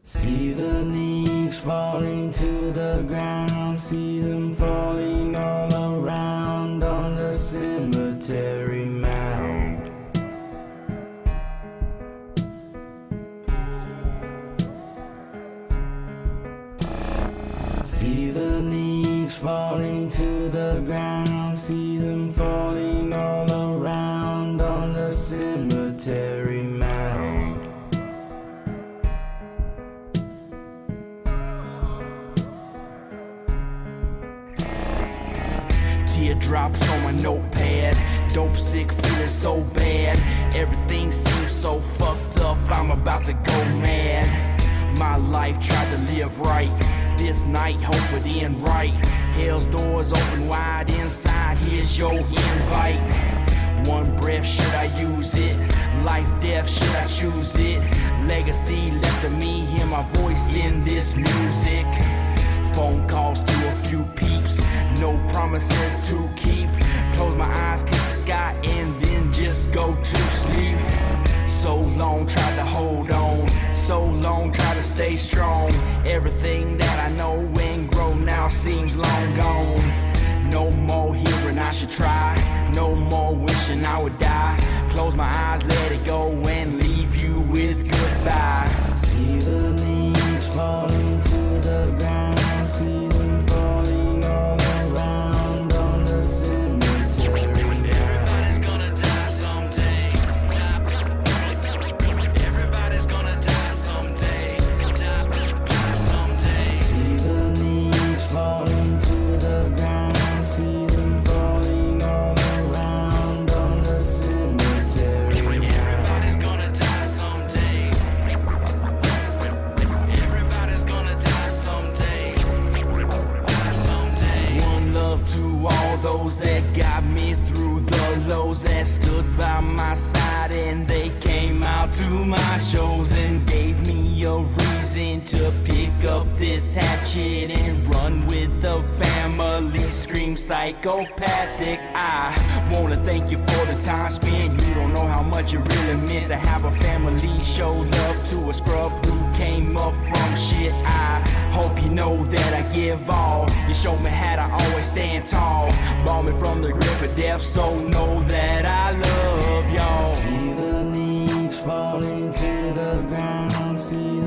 See the leaves falling to the ground, see them falling all around on the cemetery mound. See the leaves falling to the ground, see them falling all around on the cemetery mound. Teardrops on my notepad, dope sick, feeling so bad. Everything seems so fucked up, I'm about to go mad. My life tried to live right, this night hope it end right. Hell's doors open wide inside, here's your invite. One breath, should I use it? Life, death, should I choose it? Legacy left of me, hear my voice in this music. Phone calls to a few peeps, no promises to keep. Close my eyes, kiss the sky, and then just go to sleep. So long, tried to hold on, so long, tried to stay strong. Everything that I know and grow now seems long gone. No more hearing I should try, no more wishing I would die. Close my eyes, let it go, and leave you with goodbye. See the leaves falling to the ground, see them falling all around on the cemetery. Everybody's gonna die someday. Everybody's gonna die someday. Die someday. See the leaves falling to the ground, see them falling all around on the cemetery. Everybody's gonna die someday. Everybody's gonna die someday. Die someday. One love to all those that got me through the lows, that stood by my side, and they came out to my shows and gave me a reason to pick up this hatchet and run with the family. Scream psychopathic. I wanna thank you for the time spent. You don't know how much it really meant to have a family show love to a scrub who came up from shit. I hope you know that I give all. You showed me how to always stand tall, ball me from the grip of death, so know that I love y'all. See the leaves falling to the ground, see